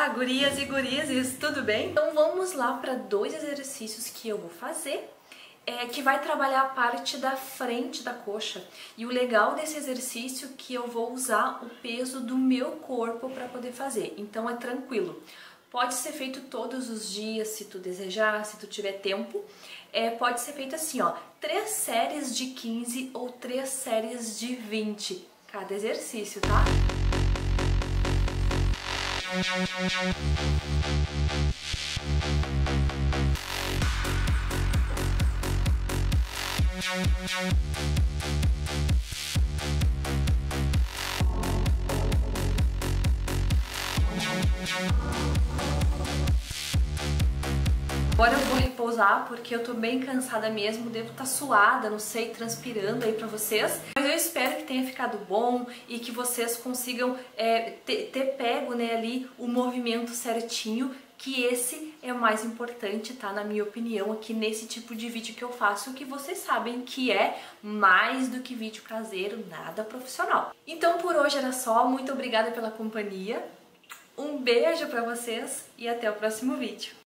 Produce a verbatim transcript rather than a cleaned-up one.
Olá, gurias e gurizes, tudo bem? Então vamos lá para dois exercícios que eu vou fazer, é, que vai trabalhar a parte da frente da coxa. E o legal desse exercício é que eu vou usar o peso do meu corpo para poder fazer, então é tranquilo. Pode ser feito todos os dias, se tu desejar, se tu tiver tempo. É, pode ser feito assim, ó, três séries de quinze ou três séries de vinte, cada exercício, tá? Agora eu vou repousar porque eu tô bem cansada mesmo, devo estar suada, não sei, transpirando aí pra vocês. Mas eu espero que tenha ficado bom e que vocês consigam é, ter, ter pego, né, ali o movimento certinho, que esse é o mais importante, tá? Na minha opinião, aqui nesse tipo de vídeo que eu faço, que vocês sabem que é mais do que vídeo caseiro, nada profissional. Então por hoje era só, muito obrigada pela companhia, um beijo pra vocês e até o próximo vídeo.